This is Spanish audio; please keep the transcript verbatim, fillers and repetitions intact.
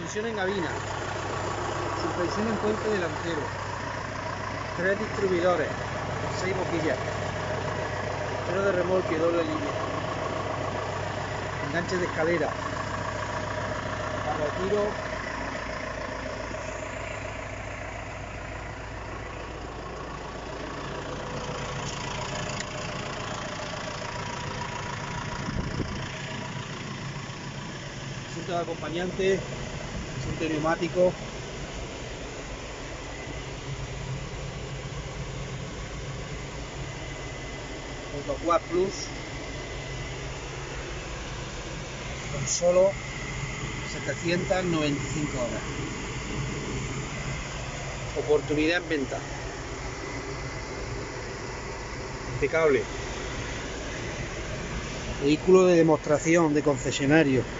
suspensión en gabina, suspensión en puente delantero, tres distribuidores, seis boquillas, freno de remolque, doble línea, enganche de escalera, barra de tiro, asiento de acompañante, asiento neumático, Autoquad Plus, con solo setecientas noventa y cinco horas. Oportunidad en venta. Impecable. Vehículo de demostración de concesionario.